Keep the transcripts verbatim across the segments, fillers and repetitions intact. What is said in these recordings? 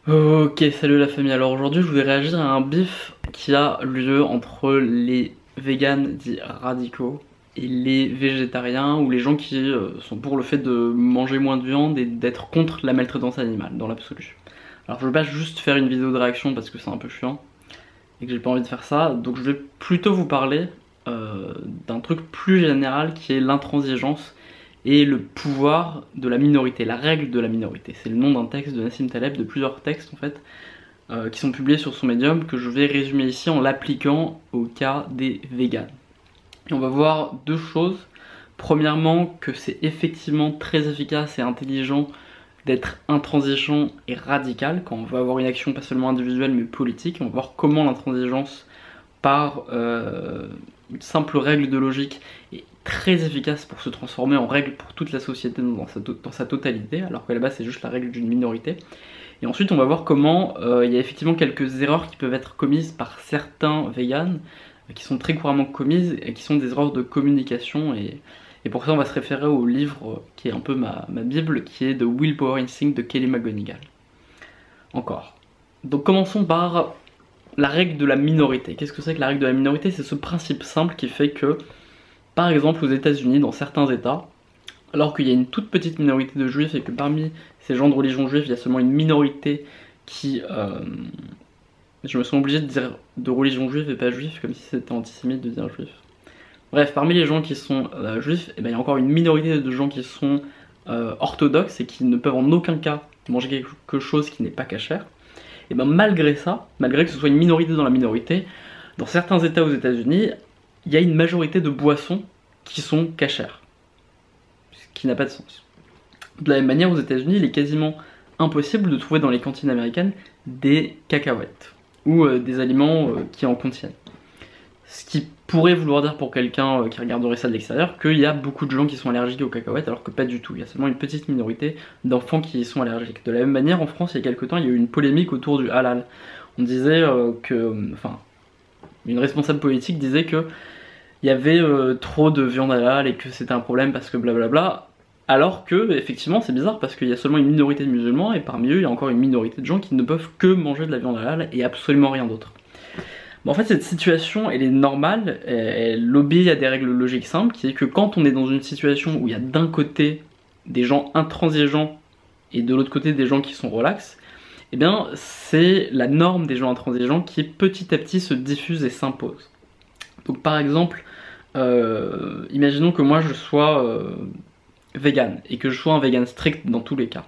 Ok, salut la famille. Alors aujourd'hui, je voulais réagir à un bif qui a lieu entre les véganes dits radicaux et les végétariens ou les gens qui euh, sont pour le fait de manger moins de viande et d'être contre la maltraitance animale dans l'absolu. Alors je veux pas juste faire une vidéo de réaction parce que c'est un peu chiant et que j'ai pas envie de faire ça, donc je vais plutôt vous parler euh, d'un truc plus général qui est l'intransigeance et le pouvoir de la minorité, la règle de la minorité. C'est le nom d'un texte de Nassim Taleb, de plusieurs textes en fait, euh, qui sont publiés sur son médium, que je vais résumer ici en l'appliquant au cas des véganes. Et on va voir deux choses. Premièrement, que c'est effectivement très efficace et intelligent d'être intransigeant et radical quand on veut avoir une action pas seulement individuelle mais politique. On va voir comment l'intransigeance par euh, une simple règle de logique est très efficace pour se transformer en règle pour toute la société dans sa, dans sa totalité, alors qu'à la base c'est juste la règle d'une minorité. Et ensuite on va voir comment euh, il y a effectivement quelques erreurs qui peuvent être commises par certains véganes, euh, qui sont très couramment commises et qui sont des erreurs de communication, et, et pour ça on va se référer au livre qui est un peu ma, ma bible, qui est The Willpower Instinct de Kelly McGonigal. Encore. Donc commençons par la règle de la minorité. Qu'est-ce que c'est que la règle de la minorité? C'est ce principe simple qui fait que, par exemple aux États-Unis, dans certains États, alors qu'il y a une toute petite minorité de juifs et que parmi ces gens de religion juive, il y a seulement une minorité qui... Euh, je me sens obligé de dire de religion juive et pas juif, comme si c'était antisémite de dire juif. Bref, parmi les gens qui sont euh, juifs, eh ben, il y a encore une minorité de gens qui sont euh, orthodoxes et qui ne peuvent en aucun cas manger quelque chose qui n'est pas cachère. Et bien malgré ça, malgré que ce soit une minorité dans la minorité, dans certains États aux États-Unis, il y a une majorité de boissons qui sont cachères. Ce qui n'a pas de sens. De la même manière, aux États-Unis, il est quasiment impossible de trouver dans les cantines américaines des cacahuètes ou euh, des aliments euh, qui en contiennent. Ce qui pourrait vouloir dire pour quelqu'un euh, qui regarderait ça de l'extérieur qu'il y a beaucoup de gens qui sont allergiques aux cacahuètes, alors que pas du tout. Il y a seulement une petite minorité d'enfants qui y sont allergiques. De la même manière, en France, il y a quelques temps, il y a eu une polémique autour du halal. On disait euh, que... Enfin, une responsable politique disait que il y avait euh, trop de viande halal et que c'était un problème parce que blablabla. Alors que, effectivement, c'est bizarre parce qu'il y a seulement une minorité de musulmans et parmi eux, il y a encore une minorité de gens qui ne peuvent que manger de la viande halal et absolument rien d'autre. Bon, en fait, cette situation, elle est normale, elle obéit à des règles logiques simples, qui est que quand on est dans une situation où il y a d'un côté des gens intransigeants et de l'autre côté des gens qui sont relax, eh bien, c'est la norme des gens intransigeants qui petit à petit se diffuse et s'impose. Donc par exemple, euh, imaginons que moi je sois euh, vegan et que je sois un vegan strict dans tous les cas.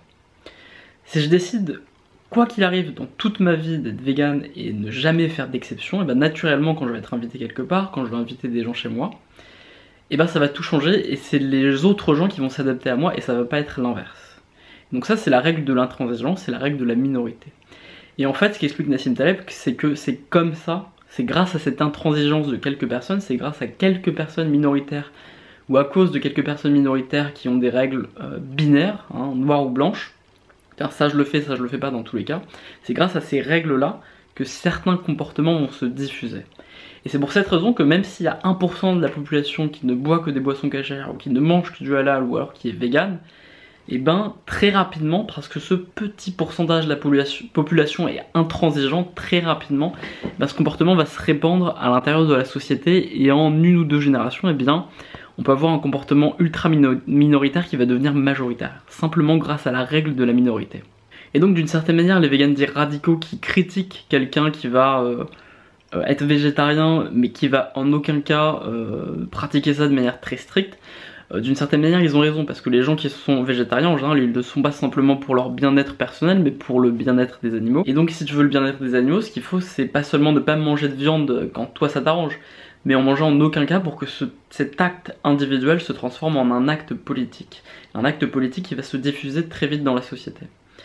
Si je décide, quoi qu'il arrive dans toute ma vie, d'être vegan et ne jamais faire d'exception, et ben naturellement quand je vais être invité quelque part, quand je vais inviter des gens chez moi, et ben ça va tout changer et c'est les autres gens qui vont s'adapter à moi et ça va pas être l'inverse. Donc ça c'est la règle de l'intransigeance, c'est la règle de la minorité. Et en fait ce qu'explique Nassim Taleb, c'est que c'est comme ça, c'est grâce à cette intransigeance de quelques personnes, c'est grâce à quelques personnes minoritaires ou à cause de quelques personnes minoritaires qui ont des règles euh, binaires, hein, noires ou blanches, car ça je le fais, ça je le fais pas dans tous les cas, c'est grâce à ces règles là que certains comportements vont se diffuser. Et c'est pour cette raison que même s'il y a un pour cent de la population qui ne boit que des boissons cachères ou qui ne mange que du halal ou alors qui est vegan, et ben très rapidement, parce que ce petit pourcentage de la population est intransigeant, très rapidement, ben, ce comportement va se répandre à l'intérieur de la société et en une ou deux générations, et bien on peut avoir un comportement ultra minoritaire qui va devenir majoritaire, simplement grâce à la règle de la minorité. Et donc d'une certaine manière, les végans dits radicaux qui critiquent quelqu'un qui va euh, euh, être végétarien mais qui va en aucun cas euh, pratiquer ça de manière très stricte, Euh, d'une certaine manière ils ont raison, parce que les gens qui sont végétariens en général ils ne le sont pas simplement pour leur bien-être personnel mais pour le bien-être des animaux. Et donc si tu veux le bien-être des animaux, ce qu'il faut c'est pas seulement ne pas manger de viande quand toi ça t'arrange, mais en mangeant en aucun cas pour que ce, cet acte individuel se transforme en un acte politique. Un acte politique qui va se diffuser très vite dans la société.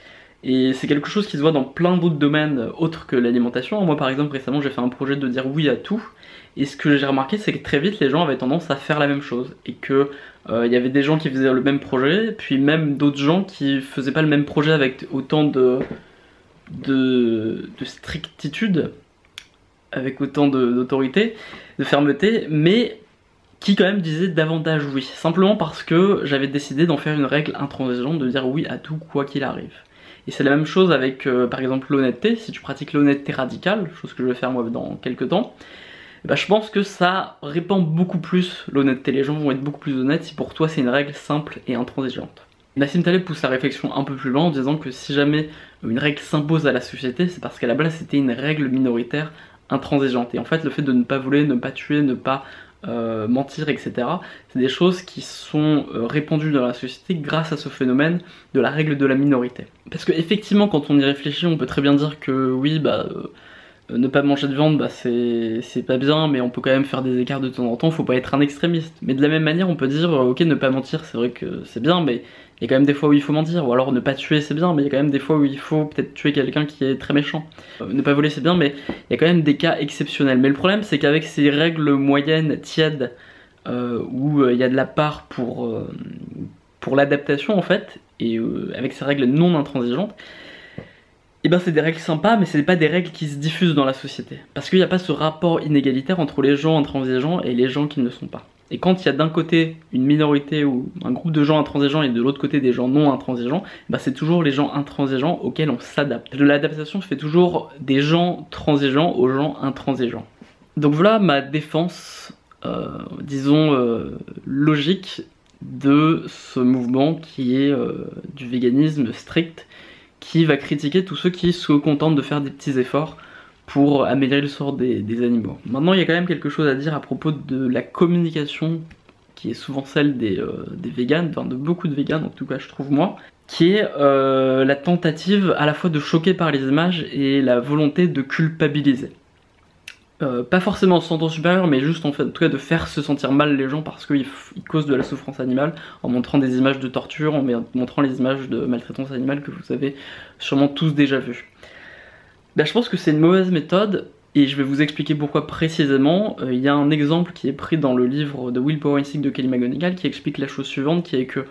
Et c'est quelque chose qui se voit dans plein d'autres domaines autres que l'alimentation. Moi par exemple récemment j'ai fait un projet de dire oui à tout, et ce que j'ai remarqué c'est que très vite les gens avaient tendance à faire la même chose, et que il euh, y avait des gens qui faisaient le même projet, puis même d'autres gens qui faisaient pas le même projet avec autant de, de, de strictitude, avec autant d'autorité, de, de fermeté, mais qui quand même disaient davantage oui, simplement parce que j'avais décidé d'en faire une règle intransigeante, de dire oui à tout quoi qu'il arrive. Et c'est la même chose avec euh, par exemple l'honnêteté. Si tu pratiques l'honnêteté radicale, chose que je vais faire moi dans quelques temps, bah, je pense que ça répand beaucoup plus l'honnêteté. Les gens vont être beaucoup plus honnêtes si pour toi c'est une règle simple et intransigeante. Nassim Taleb pousse la réflexion un peu plus loin en disant que si jamais une règle s'impose à la société, c'est parce qu'à la base c'était une règle minoritaire intransigeante. Et en fait le fait de ne pas voler, ne pas tuer, ne pas euh, mentir, et cetera, c'est des choses qui sont euh, répandues dans la société grâce à ce phénomène de la règle de la minorité. Parce que effectivement quand on y réfléchit, on peut très bien dire que oui, bah... Euh, ne pas manger de viande, bah c'est pas bien, mais on peut quand même faire des écarts de temps en temps, faut pas être un extrémiste. Mais de la même manière, on peut dire, ok, ne pas mentir, c'est vrai que c'est bien, mais il y a quand même des fois où il faut mentir, ou alors ne pas tuer, c'est bien, mais il y a quand même des fois où il faut peut-être tuer quelqu'un qui est très méchant. Euh, ne pas voler, c'est bien, mais il y a quand même des cas exceptionnels. Mais le problème, c'est qu'avec ces règles moyennes, tièdes, euh, où il y a de la part pour, euh, pour l'adaptation, en fait, et euh, avec ces règles non intransigeantes, et ben c'est des règles sympas, mais c'est pas des règles qui se diffusent dans la société. Parce qu'il n'y a pas ce rapport inégalitaire entre les gens intransigeants et les gens qui ne le sont pas. Et quand il y a d'un côté une minorité ou un groupe de gens intransigeants et de l'autre côté des gens non intransigeants, ben c'est toujours les gens intransigeants auxquels on s'adapte. De l'adaptation se fait toujours des gens transigeants aux gens intransigeants. Donc voilà ma défense, euh, disons, euh, logique de ce mouvement qui est euh, du véganisme strict, qui va critiquer tous ceux qui se contentent de faire des petits efforts pour améliorer le sort des, des animaux. Maintenant, il y a quand même quelque chose à dire à propos de la communication, qui est souvent celle des, euh, des véganes, enfin de beaucoup de véganes, en tout cas je trouve moi, qui est euh, la tentative à la fois de choquer par les images et la volonté de culpabiliser. Euh, pas forcément en se sentant supérieur, mais juste en fait, en tout cas de faire se sentir mal les gens parce qu'ils ils causent de la souffrance animale en montrant des images de torture, en montrant les images de maltraitance animale que vous avez sûrement tous déjà vues. Ben, je pense que c'est une mauvaise méthode et je vais vous expliquer pourquoi précisément. Euh, il y a un exemple qui est pris dans le livre de Willpower Instinct de Kelly McGonigal qui explique la chose suivante, qui est que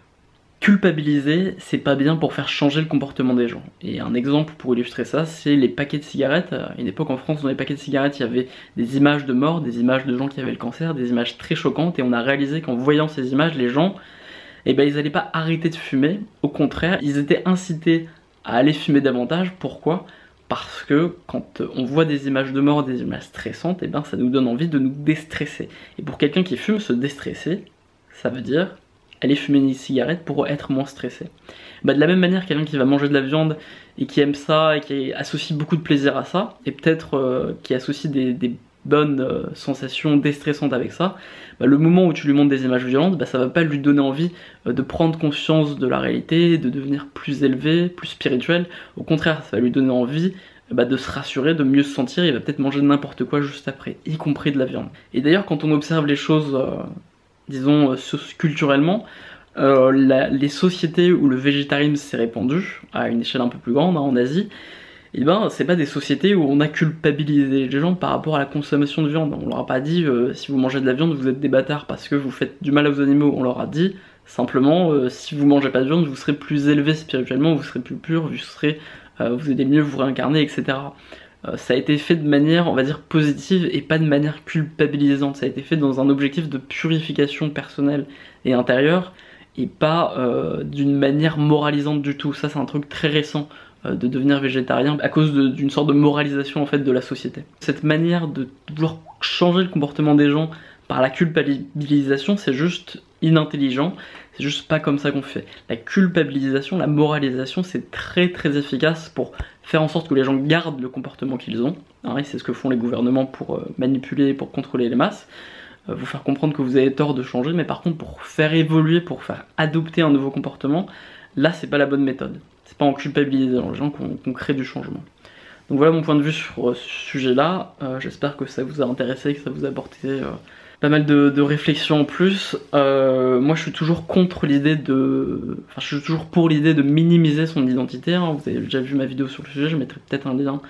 culpabiliser, c'est pas bien pour faire changer le comportement des gens. Et un exemple pour illustrer ça, c'est les paquets de cigarettes. À une époque en France, dans les paquets de cigarettes, il y avait des images de morts, des images de gens qui avaient le cancer, des images très choquantes, et on a réalisé qu'en voyant ces images, les gens, eh ben, ils allaient pas arrêter de fumer. Au contraire, ils étaient incités à aller fumer davantage. Pourquoi ? Parce que quand on voit des images de mort, des images stressantes, eh ben, ça nous donne envie de nous déstresser. Et pour quelqu'un qui fume, se déstresser, ça veut dire aller fumer une cigarette pour être moins stressé. Bah de la même manière, quelqu'un qui va manger de la viande et qui aime ça et qui associe beaucoup de plaisir à ça, et peut-être euh, qui associe des, des bonnes euh, sensations déstressantes avec ça, bah le moment où tu lui montres des images violentes, bah ça va pas lui donner envie euh, de prendre conscience de la réalité, de devenir plus élevé, plus spirituel. Au contraire, ça va lui donner envie bah, de se rassurer, de mieux se sentir. Il va peut-être manger n'importe quoi juste après, y compris de la viande. Et d'ailleurs, quand on observe les choses euh, disons culturellement, euh, la, les sociétés où le végétarisme s'est répandu, à une échelle un peu plus grande, hein, en Asie, et ben c'est pas des sociétés où on a culpabilisé les gens par rapport à la consommation de viande. On leur a pas dit euh, si vous mangez de la viande vous êtes des bâtards parce que vous faites du mal aux animaux. On leur a dit simplement euh, si vous mangez pas de viande vous serez plus élevé spirituellement, vous serez plus pur, vous serez, euh, vous allez mieux vous réincarner, et cetera. Euh, ça a été fait de manière, on va dire, positive et pas de manière culpabilisante. Ça a été fait dans un objectif de purification personnelle et intérieure et pas euh, d'une manière moralisante du tout. Ça c'est un truc très récent euh, de devenir végétarien à cause d'une sorte de moralisation en fait de la société. Cette manière de vouloir changer le comportement des gens par la culpabilisation, c'est juste inintelligent, c'est juste pas comme ça qu'on fait. La culpabilisation, la moralisation, c'est très très efficace pour faire en sorte que les gens gardent le comportement qu'ils ont, hein, et c'est ce que font les gouvernements pour euh, manipuler, pour contrôler les masses, euh, vous faire comprendre que vous avez tort de changer, mais par contre pour faire évoluer, pour faire adopter un nouveau comportement, là c'est pas la bonne méthode. C'est pas en culpabilisant les gens qu'on qu'on crée du changement. Donc voilà mon point de vue sur euh, ce sujet là, euh, j'espère que ça vous a intéressé, que ça vous a apporté euh, pas mal de, de réflexions en plus. Euh, moi je suis toujours contre l'idée de... Enfin je suis toujours pour l'idée de minimiser son identité, hein. Vous avez déjà vu ma vidéo sur le sujet, je mettrai peut-être un lien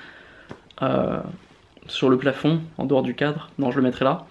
euh, sur le plafond, en dehors du cadre, non je le mettrai là.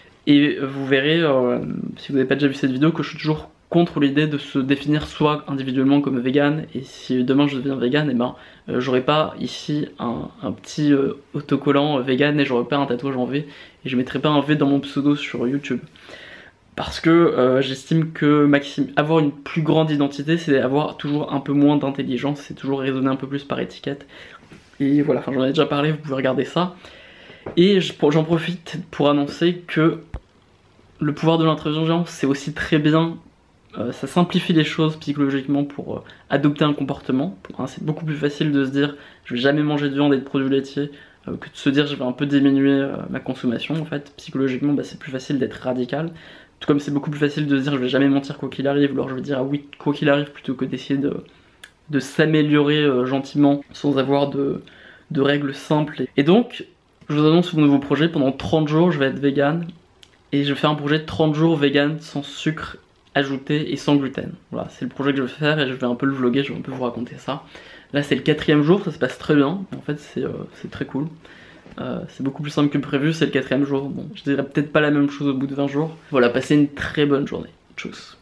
Et vous verrez, euh, si vous n'avez pas déjà vu cette vidéo, que je suis toujours contre l'idée de se définir soit individuellement comme vegan, et si demain je deviens vegan, et ben euh, j'aurai pas ici un, un petit euh, autocollant euh, vegan et j'aurai pas un tatouage en V, et je mettrai pas un V dans mon pseudo sur YouTube. parce que euh, j'estime que maxim... avoir une plus grande identité, c'est avoir toujours un peu moins d'intelligence, c'est toujours raisonner un peu plus par étiquette. Et voilà, enfin, j'en ai déjà parlé, vous pouvez regarder ça. Et j'en profite pour annoncer que le pouvoir de l'intelligence, c'est aussi très bien, euh, ça simplifie les choses psychologiquement pour euh, adopter un comportement. Hein, c'est beaucoup plus facile de se dire je vais jamais manger de viande et de produits laitiers euh, que de se dire je vais un peu diminuer euh, ma consommation. En fait, psychologiquement, bah, c'est plus facile d'être radical. Tout comme c'est beaucoup plus facile de se dire je vais jamais mentir quoi qu'il arrive, ou alors je vais dire ah oui quoi qu'il arrive plutôt que d'essayer de, de s'améliorer euh, gentiment sans avoir de, de règles simples. Et donc, je vous annonce mon nouveau projet, pendant trente jours je vais être vegan et je vais faire un projet de trente jours vegan sans sucre ajouté et sans gluten. Voilà, c'est le projet que je vais faire et je vais un peu le vlogger, je vais un peu vous raconter ça. Là c'est le quatrième jour, ça se passe très bien, en fait c'est euh, très cool. Euh, c'est beaucoup plus simple que prévu, c'est le quatrième jour. Bon, je dirais peut-être pas la même chose au bout de vingt jours. Voilà, passez une très bonne journée. Tchuss.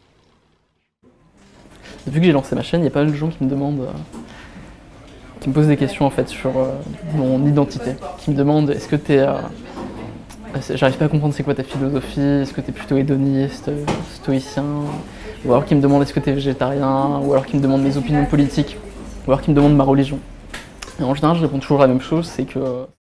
Vu que j'ai lancé ma chaîne, il y a pas mal de gens qui me demandent, euh, qui me posent des questions en fait sur euh, mon identité. Qui me demandent est-ce que t'es... Euh, j'arrive pas à comprendre c'est quoi ta philosophie, est-ce que t'es plutôt hédoniste, stoïcien, ou alors qui me demandent est-ce que t'es végétarien, ou alors qui me demandent mes opinions politiques, ou alors qui me demandent ma religion. Et en général, je réponds toujours la même chose, c'est que